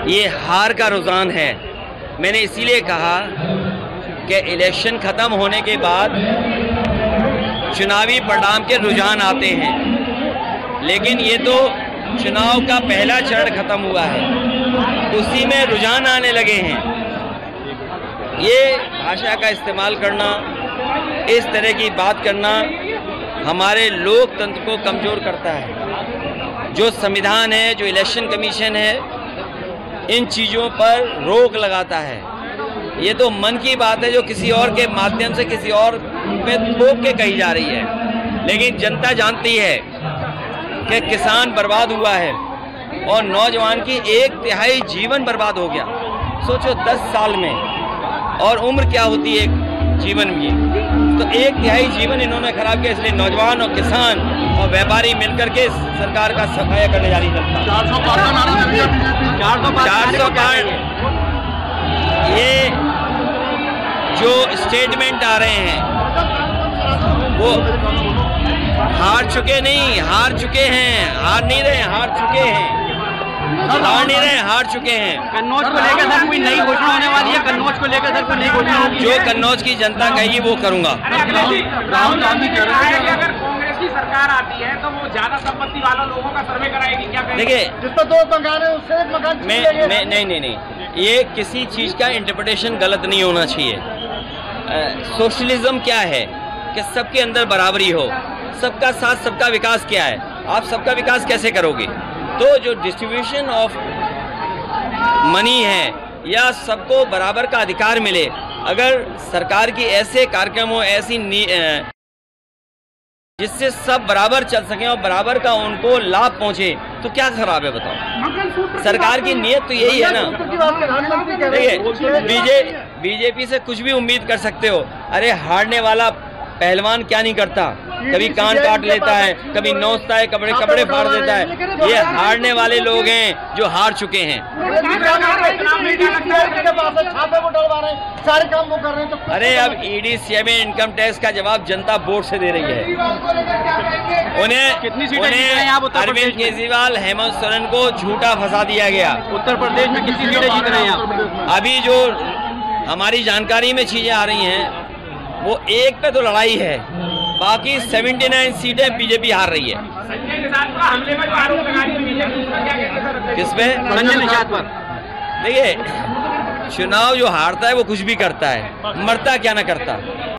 ये हार का रुझान है। मैंने इसीलिए कहा कि इलेक्शन ख़त्म होने के बाद चुनावी परिणाम के रुझान आते हैं, लेकिन ये तो चुनाव का पहला चरण ख़त्म हुआ है, उसी में रुझान आने लगे हैं। ये भाषा का इस्तेमाल करना, इस तरह की बात करना हमारे लोकतंत्र को कमज़ोर करता है। जो संविधान है, जो इलेक्शन कमीशन है, इन चीज़ों पर रोक लगाता है। ये तो मन की बात है जो किसी और के माध्यम से किसी और पे थोप के कही जा रही है, लेकिन जनता जानती है कि किसान बर्बाद हुआ है और नौजवान की 1/3 जीवन बर्बाद हो गया। सोचो 10 साल में, और उम्र क्या होती है जीवन की, तो 1/3 जीवन इन्होंने खराब किया। इसलिए नौजवान और किसान और व्यापारी मिलकर के सरकार का सफाया करने जा रही है। 400 पार ये जो स्टेटमेंट आ रहे हैं वो हार चुके नहीं, हार चुके हैं, हार नहीं रहे, हार चुके हैं, हार नहीं रहे, हार चुके हैं। कन्नौज को लेकर सर कोई नई घोषणा होने वाली है? कन्नौज को लेकर सर कोई नई घोषणा होगी? जो कन्नौज की जनता कहेगी वो करूंगा। राहुल गांधी कह रहे हैं कि अगर कांग्रेस की सरकार आती है तो वो ज्यादा संपत्ति वालों लोगों का सर्वे कराएगी, क्या कहेंगे? देखिए, जिसको 2 मकान है उससे 1 मकान नहीं, ये किसी चीज का इंटरप्रिटेशन गलत नहीं होना चाहिए। सोशलिज्म क्या है कि सबके अंदर बराबरी हो, सबका साथ सबका विकास क्या है। आप सबका विकास कैसे करोगे? तो जो डिस्ट्रीब्यूशन ऑफ मनी है या सबको बराबर का अधिकार मिले, अगर सरकार की ऐसे कार्यक्रम हो, ऐसी जिससे सब बराबर चल सकें और बराबर का उनको लाभ पहुंचे, तो क्या खराब है बताओ? सरकार की नीयत तो यही है ना। देखिए, बीजेपी से कुछ भी उम्मीद कर सकते हो। अरे हारने वाला पहलवान क्या नहीं करता, कभी कान काट लेता है, कभी नोचता है, कपड़े फाड़ देता है। ये हारने वाले लोग हैं जो हार चुके हैं। सारे काम वो कर रहे हैं तो अरे अब ईडी, सीएमए, इनकम टैक्स का जवाब जनता वोट से दे रही है। उन्हें अरविंद केजरीवाल, हेमंत सोरेन को झूठा फंसा दिया गया। उत्तर प्रदेश में कितनी सीटें जीत रहे हैं आप? अभी जो हमारी जानकारी में चीजें आ रही हैं वो एक पे तो लड़ाई है, बाकी 79 सीटें बीजेपी हार रही है। संजय निषाद पर हमले में जो आरोप लगा रही है बीजेपी, उसका क्या कहेंगे? किसपे? संजय निषाद पर। देखिए, चुनाव जो हारता है वो कुछ भी करता है, मरता क्या ना करता।